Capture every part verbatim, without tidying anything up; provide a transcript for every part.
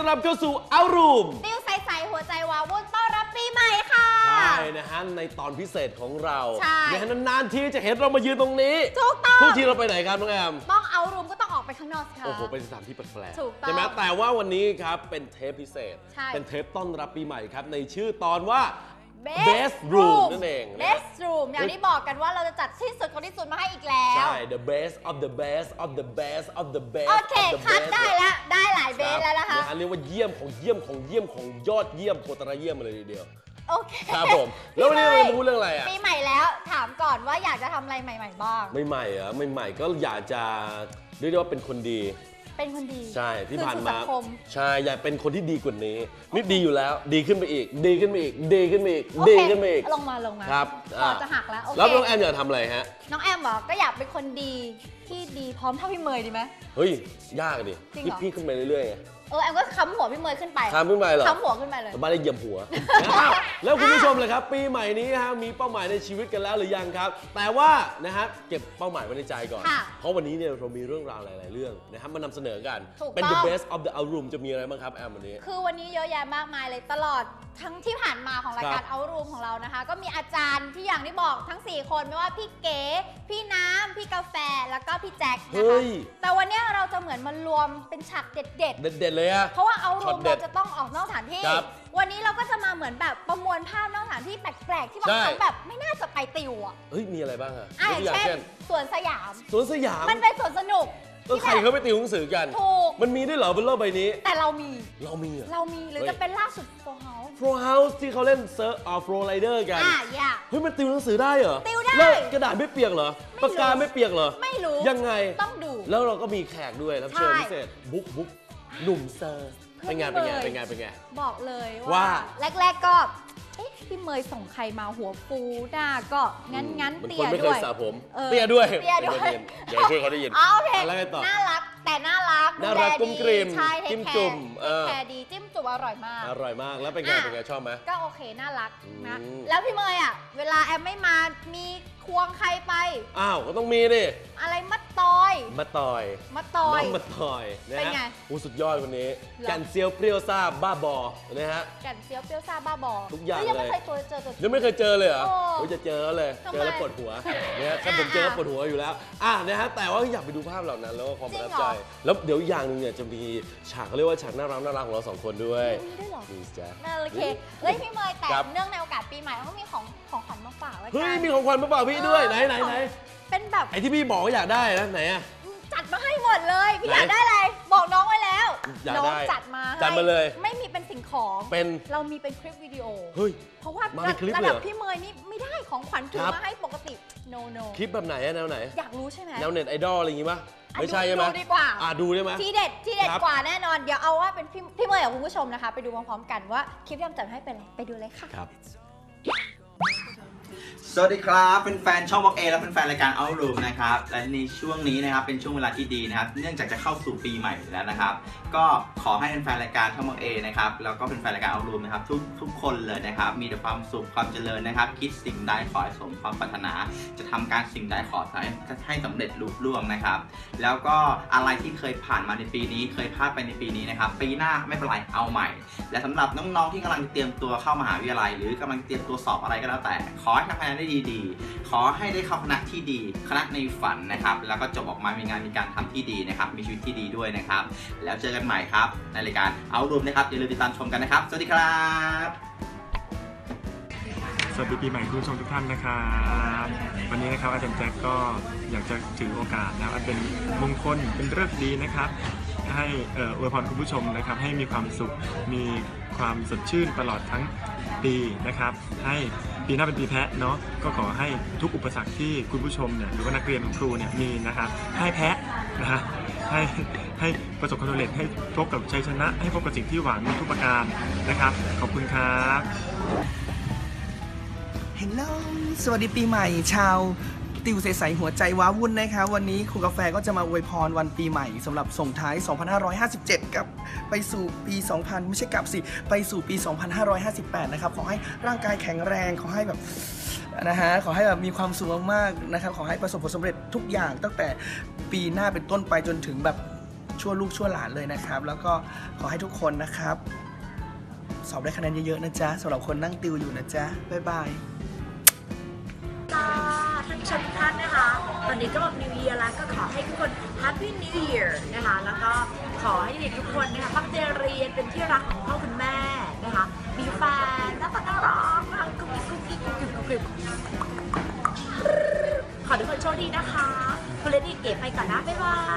อนรับเข้าสู่เอารูมติวใสๆหัวใจวาวุ่นต้อนรับปีใหม่ค่ะใช่นะฮะในตอนพิเศษของเราใช่นะฮะนานๆทีจะเห็นเรามายืนตรงนี้ถูกต้องทุกทีเราไปไหนครับน้องแอมต้องเอารูมก็ต้องออกไปข้างนอกค่ะโอ้โหเป็นสถานที่แปลกๆถูกต้องใช่ไหมแต่ว่าวันนี้ครับเป็นเทปพิเศษเป็นเทปต้อนรับปีใหม่ครับในชื่อตอนว่าBest Room นั่นเอง Best Room อย่างที่บอกกันว่าเราจะจัดที่สุดของที่สุดมาให้อีกแล้วใช่ The best of the best of the best of the best โอเคคัดได้แล้วได้หลายเบสแล้วนะคะเรียกว่าเยี่ยมของเยี่ยมของเยี่ยมของยอดเยี่ยมโคตรเยี่ยมเลยทีเดียวโอเคครับผมแล้ววันนี้เราจะพูดเรื่องอะไรอ่ะปีใหม่แล้วถามก่อนว่าอยากจะทำอะไรใหม่ๆบ้างไม่ใหม่เหรอไม่ใหม่ก็อยากจะเรียกได้ว่าเป็นคนดีเป็นคนดีใช่ที่ผ่านมาใช่อยากเป็นคนที่ดีกว่านี้นี่ดีอยู่แล้วดีขึ้นไปอีกดีขึ้นไปอีกดีขึ้นไปอีกดีขึ้นไปอีกลงมาลงมาครับก่อนจะหักแล้วโอเคแล้วน้องแอมอยากทำอะไรฮะน้องแอมบอกก็อยากเป็นคนดีที่ดีพร้อมเท่าพี่เมย์ดีไหมเฮ้ยยากดิพี่พี่ขึ้นไปเรื่อยๆไงเออแอมก็ค้ำหัวพี่เมย์ขึ้นไปค้ำขึ้นไปเหรอค้ำหัวขึ้นไปเลยบ้านได้เหยียบหัวแล้วคุณผู้ชมเลยครับปีใหม่นี้ฮะมีเป้าหมายในชีวิตกันแล้วหรือยังครับแต่ว่านะฮะเก็บเป้าหมายไว้ในใจก่อนเพราะวันนี้เนี่ยเรามีเรื่องราวหลายๆเรื่องนะครับมานำเสนอกันเป็น the best of the out room จะมีอะไรบ้างครับแอมวันนี้คือวันนี้เยอะแยะมากมายเลยตลอดทั้งที่ผ่านมาของรายการ out room ของเรานะคะก็มีอาจารย์ที่อย่างที่บอกทั้งสี่คนไม่ว่าพี่เก๋พี่น้ำพี่กาแฟแล้วก็พี่แจ็คนะคะแต่วันนี้เราจะเหมือนมารวมเป็นฉากเด็ดๆเด็ดๆเลยอะเพราะว่าเอารูมเราจะต้องออกนอกสถานที่วันนี้เราก็จะมาเหมือนแบบประมวลภาพนอกสถานที่แปลกๆที่บางครั้งแบบไม่น่าจะไปติวอ่ะเฮ้ยมีอะไรบ้างอะอย่างเช่นสวนสยามสวนสยามมันเป็นสวนสนุกก็ใครเขาไปติวหนังสือกันถูกมันมีด้วยเหรอบนโลกใบนี้แต่เรามีเรามีเหรอเรามีหรือจะเป็นล่าสุดโฟร์เฮาส์โฟร์เฮาส์ที่เขาเล่นเซิร์ฟออฟโรไลเดอร์กันอ่ะอย่าเฮ้ยมันติวหนังสือได้เหรอติวได้แล้วกระดาษไม่เปียกเหรอปากกาไม่เปียกเหรอไม่รู้ยังไงต้องดูแล้วเราก็มีแขกด้วยรับเชิญพิเศษบุ๊กบุ๊กหนุ่มเซอร์เป็นไงเป็นไงเป็นไงเป็นไงบอกเลยว่าแรกๆก็เอ๊ะพี่เมย์ส่งใครมาหัวฟูหน้าก็งั้นงั้นเตี้ยด้วยไม่เคยสระผมเตี้ยด้วยเตี้ยด้วยเดี๋ยวช่วยเขาได้ยินโอเคน่ารักแต่น่ารักน่ารักกุ้มกริมจิ้มจุ่มแคร์ดีจิ้มจุ่มอร่อยมากอร่อยมากแล้วเป็นไงเป็นไงชอบไหมก็โอเคน่ารักนะแล้วพี่เมย์อ่ะเวลาแอมไม่มามีควงใครไปอ้าวก็ต้องมีดิอะไรมัดตอยมัดตอยมัดตอยน้องมัดตอยนะฮะโอ้สุดยอดวันนี้แก่นเซียวเปรี้ยวซ่าบ้าบอนะฮะแก่นเซียวเปรี้ยวซ่าบ้าบอทุกอย่างเลยยังไม่เคยเจอเจอยังไม่เคยเจอเลยเหรอโอ้จะเจอเลยเจอแล้วปวดหัวเนี่ยถ้าผมเจอปวดหัวอยู่แล้วอ่ะนะฮะแต่ว่าอยากไปดูภาพเหล่านั้นแล้วก็ความประทับใจแล้วเดี๋ยวอย่างนึงเนี่ยจะมีฉากเขาเรียกว่าฉากน่ารักน่ารักของเราสองคนด้วยมีด้วยหรอมีจ้ะน่าโอเคเฮ้ยพี่เมย์แต่เนื่องในโอกาสปีใหม่เขามีของของขวัญมาฝากไว้กันเฮ้ยมีของขวัญมาฝากพี่ด้วยไหนไหนไหนเป็นแบบไอ้ที่พี่บอกว่าอยากได้นะไหนอะจัดมาให้หมดเลยพี่อยากได้อะไรบอกน้องไว้แล้วน้องจัดมาจัดมาเลยไม่มีเป็นสิ่งของเป็นเรามีเป็นคลิปวิดีโอเฮ้ยเพราะว่าระดับพี่เมย์นี่ไม่ได้ของขวัญถือมาให้ปกติ no no คลิปแบบไหนอะแนวไหนอยากรู้ใช่ไหมแนวเน็ตไอดอลอะไรอย่างงี้ป่ะไม่ใช่ใช่ไหมดูดีกว่าอ่ะดูได้ไหมที่เด็ดที่เด็ดกว่าแน่นอนเดี๋ยวเอาว่าเป็นพี่พี่เมย์กับคุณผู้ชมนะคะไปดูพร้อมๆกันว่าคลิปที่จัดให้เป็นอะไรไปดูเลยค่ะครับสวัสดีครับเป็นแฟนช่องบล็อกเอและเป็นแฟนรายการเอารูมนะครับและในช่วงนี้นะครับเป็นช่วงเวลาที่ดีนะครับเนื่องจากจะเข้าสู่ปีใหม่แล้วนะครับก็ขอให้เป็นแฟนรายการช่องบล็อกเอนะครับแล้วก็เป็นแฟนรายการเอารูมนะครับทุกทุกคนเลยนะครับมีแต่ความสุขความเจริญนะครับคิดสิ่งใดขอให้สมความปรารถนาจะทำการสิ่งใดขอให้ให้สำเร็จลุล่วงนะครับแล้วก็อะไรที่เคยผ่านมาในปีนี้เคยพลาดไปในปีนี้นะครับปีหน้าไม่เป็นไรเอาใหม่และสำหรับน้องๆที่กำลังเตรียมตัวเข้ามหาวิทยาลัยหรือกำลังเตรียมตัวสอบอะไรก็แล้วแต่ขอให้ทำคะแนนได้ดีๆขอให้ได้เข้าคณะที่ดีคณะในฝันนะครับแล้วก็จบออกมามีงานมีการทำที่ดีนะครับมีชีวิตที่ดีด้วยนะครับแล้วเจอกันใหม่ครับในรายการเอารูมนะครับอย่าลืมติดตามชมกันนะครับสวัสดีครับสวัสดีปีใหม่คุณผู้ชมทุกท่านนะครับวันนี้นะครับอาจารย์แจ็คก็อยากจะถือโอกาสนะอันเป็นมงคลเป็นฤกษ์ดีนะครับให้อวยพรคุณผู้ชมนะครับให้มีความสุขมีความสดชื่นตลอดทั้งปีนะครับให้ปีหน้าเป็นปีแพะเนาะก็ขอให้ทุกอุปสรรคที่คุณผู้ชมเนี่ยหรือว่านักเรียนของครูเนี่ยมีนะครับให้แพะนะฮะให้ให้ประสบความสำเร็จให้พบกับชัยชนะให้พบกับสิ่งที่หวังทุกประการนะครับขอบคุณครับเฮลโลสวัสดีปีใหม่ชาวติวใสๆหัวใจว้าวุ่นนะคะวันนี้ครูกาแฟก็จะมาอวยพรวันปีใหม่สำหรับส่งท้ายสองพันห้าร้อยห้าสิบเจ็ดกับไปสู่ปีสองพันไม่ใช่กับสิไปสู่ปีสองพันห้าร้อยห้าสิบแปดนะครับขอให้ร่างกายแข็งแรงขอให้แบบนะฮะขอให้แบบมีความสุขมากๆนะครับขอให้ประสบผลสำเร็จทุกอย่างตั้งแต่ปีหน้าเป็นต้นไปจนถึงแบบชั่วลูกชั่วหลานเลยนะครับ แล้วก็ขอให้ทุกคนนะครับสอบได้คะแนนเยอะๆนะจ๊ะสำหรับคนนั่งติวอยู่นะจ๊ะบ๊ายบายค่ะท่านผู้ชมทุกท่านนะคะตอนนี้ก็ New Year แล้วก็ขอให้ทุกคน Happy New Year นะคะแล้วก็ขอให้เด็กทุกคนนะคะตั้งใจเรียนเป็นที่รักของพ่อคุณแม่นะคะมีแฟนน่ารักน่ารักนะคะกุ๊กกิ๊กกุ๊กกิ๊กกุ๊กกิ๊กกุ๊กกิ๊กขอทุกคนโชคดีนะคะคุณเลดี้เก๋ไปก่อนนะบ๊ายบาย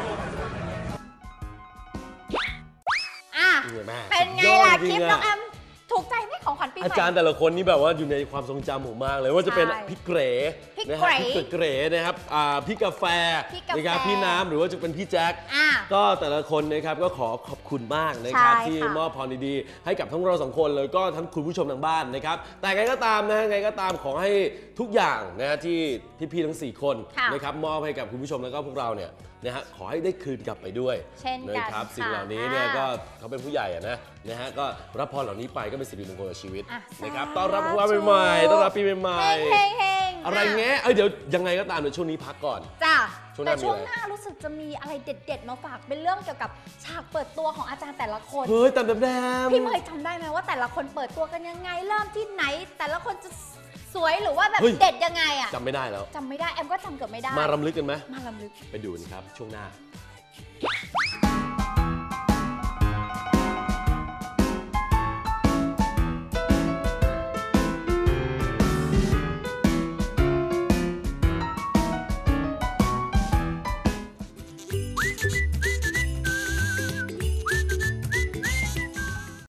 อ่ะเป็นไงล่ะคลิปน้องแอมถูกใจไหมของขวัญปีใหม่อาจารย์แต่ละคนนี่แบบว่าอยู่ในความทรงจำผมมากเลยว่าจะเป็นพี่เกรนะฮะพี่เกรนะครับพี่กาแฟนะครับพี่น้ำหรือว่าจะเป็นพี่แจ็คก็แต่ละคนนะครับก็ขอขอบคุณมากนะครับที่มอบพรดีๆให้กับทั้งเราสองคนเลยก็ทั้งคุณผู้ชมทางบ้านนะครับแต่ไงก็ตามนะไงก็ตามขอให้ทุกอย่างนะที่พี่ๆทั้งสี่คนนะครับมอบให้กับคุณผู้ชมแล้วก็พวกเราเนี่ยนะฮะขอให้ได้คืนกลับไปด้วยนะครับสิ่งเหล่านี้เนี่ยก็เขาเป็นผู้ใหญ่อะนะนะฮะก็รับพรเหล่านี้ไปก็เป็นสิริมงคลกับชีวิตนะครับต้อนรับวันใหม่ต้อนรับปีใหม่อะไรเงี้ยเอ้ยเดี๋ยวยังไงก็ตามในช่วงนี้พักก่อนจ้ะแต่ช่วงหน้ารู้สึกจะมีอะไรเด็ดๆมาฝากเป็นเรื่องเกี่ยวกับฉากเปิดตัวของอาจารย์แต่ละคนเฮ้ยตามแบบพี่เมย์จำได้ไหมว่าแต่ละคนเปิดตัวกันยังไงเริ่มที่ไหนแต่ละคนจะสวยหรือว่าแบบเด็ดยังไงอะจำไม่ได้แล้วจำไม่ได้แอมก็จำเกือบไม่ได้มารำลึกกันไหมมารำลึกไปดูกันครับช่วงหน้า